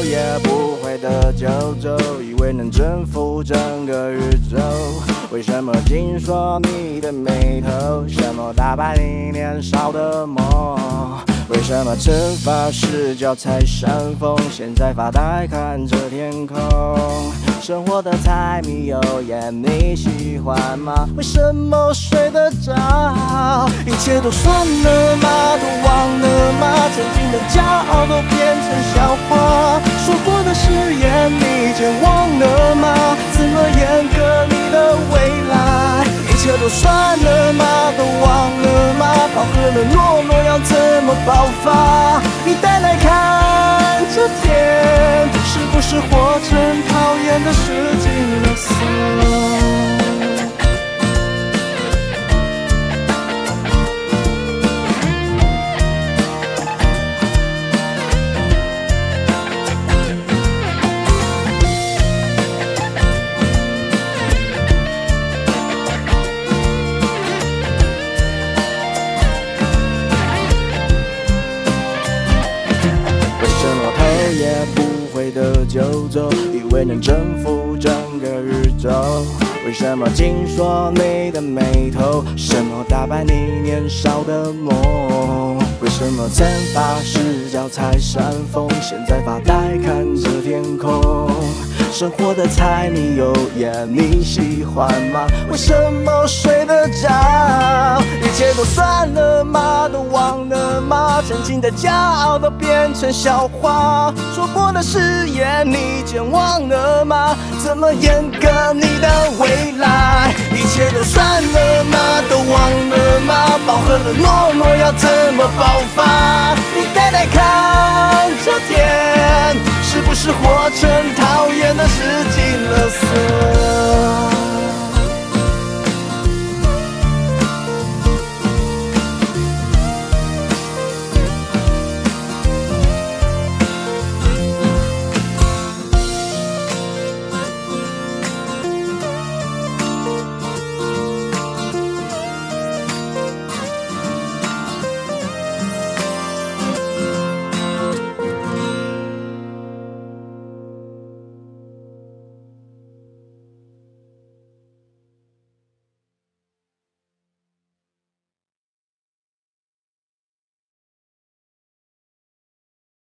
头也不回的九州，以为能征服整个宇宙。为什么尽说你的眉头？什么打败你年少的梦？为什么惩罚视角才山峰？现在发呆看着天空。生活的柴米油盐你喜欢吗？为什么睡得着？一切都算了吗？都忘了吗？曾经的骄傲都变成笑话。说过的誓言你已经忘了吗？怎么掩盖你的未来？一切都算了吗？都忘了吗？饱和了懦弱要怎么爆发？你带来看这天，是不是活成讨厌的世纪垃圾？也不会的就走，以为能征服整个宇宙。为什么尽说你的眉头？什么打败你年少的梦？为什么惩罚视角才山峰？现在发呆看着天空。生活的柴米油盐你喜欢吗？为什么睡得着？一切都算了吗？都忘了吗？曾经的骄傲都变成笑话。说过的誓言你已经忘了吗？怎么掩盖你的未来？一切都算了吗？都忘了吗？饱和了懦弱要怎么爆发？你带来看这天，是不是活成讨厌的世纪垃圾？